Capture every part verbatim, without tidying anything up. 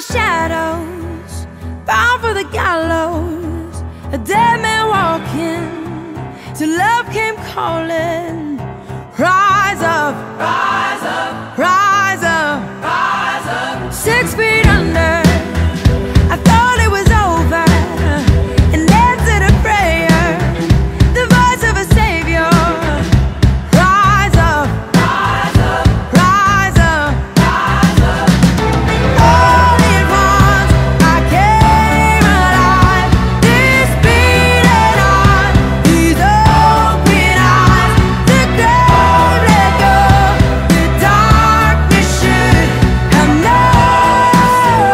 shadows, bound for the gallows, a dead man walking, till love came calling. Rise up, rise up, rise up, rise up. Six feet under, I thought it was over, and answered a prayer, the voice of a savior. Rise up, rise up, rise up, rise up. All at once I came alive, this beating heart, these open eyes, the grave let go, the darkness should have known.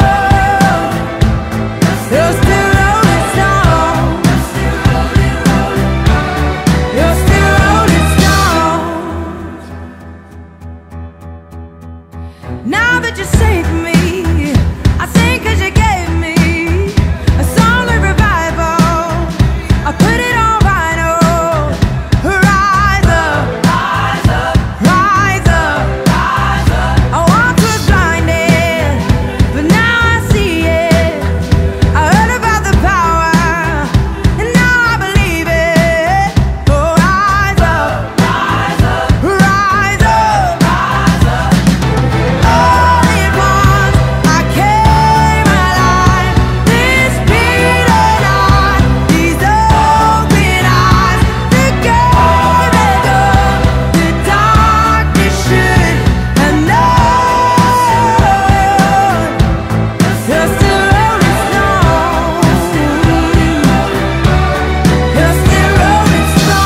You're still rolling stone, you're still rolling stone. Now that you saved me, I sing 'cause you gave me a song of revival. I put it on vinyl. Rise up, rise up, rise up, rise up. I once was blinded, but now I see it. I heard about the power, and now I believe it. Oh, rise up, rise up, rise up, rise up. All at once I came alive, this beating heart, these open eyes, the grave let go, the darkness should have known. You're still rolling stone, you're still rolling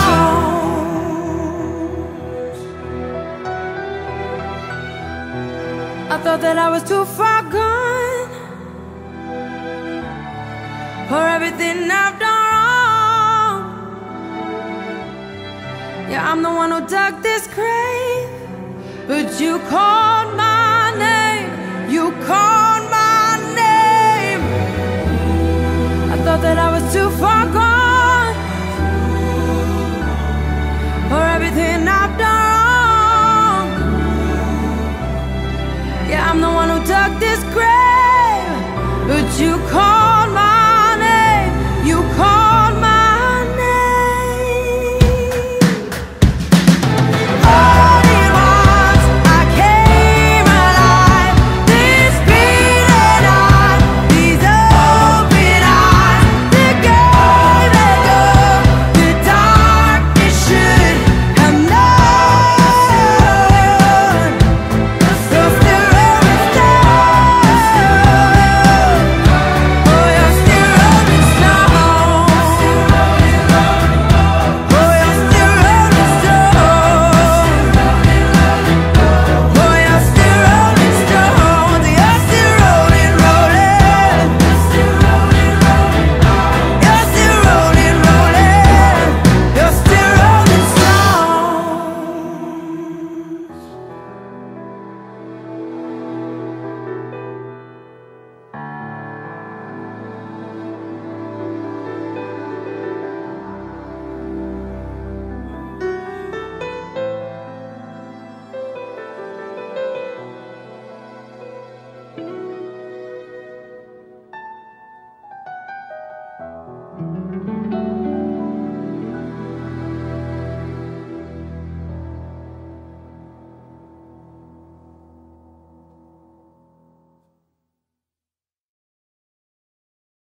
stones. I thought that I was too far gone for everything I've done wrong. Yeah, I'm the one who dug this grave, but you called my name, you called my name. I thought that I was too far gone